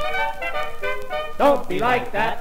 Don't be like that.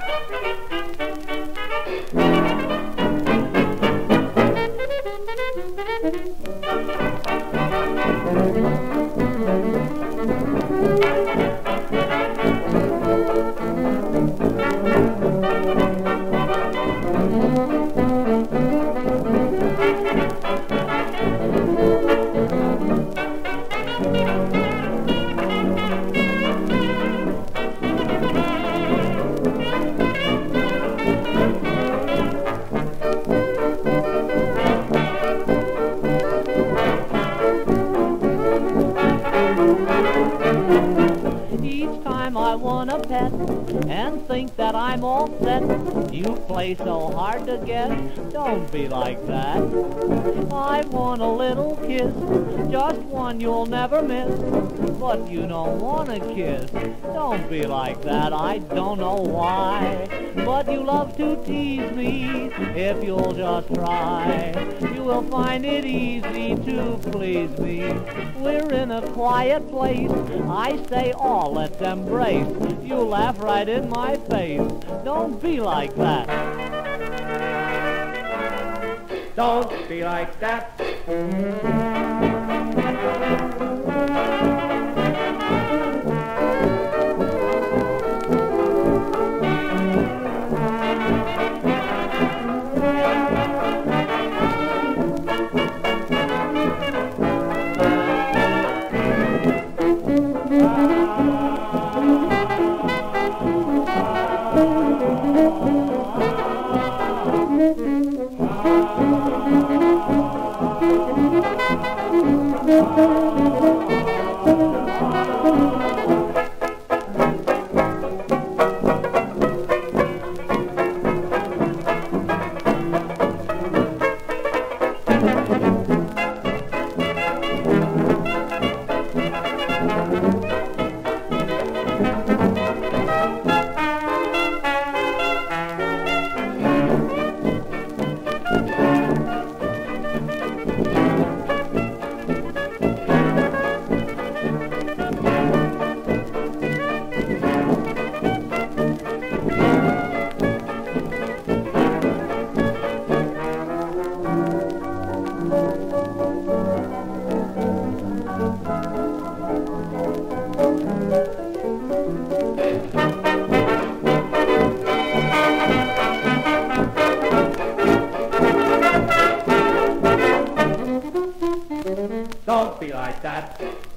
I want a pet and think that I'm all set. You play so hard to get, don't be like that. I want a little kiss, just one you'll never miss. But you don't want a kiss, don't be like that. I don't know why, but you love to tease me. If you'll just try, you will find it easy to please me. We're in a quiet place, I say, oh, let's embrace. You laugh right in my face, don't be like that. Don't be like that. Don't be like that.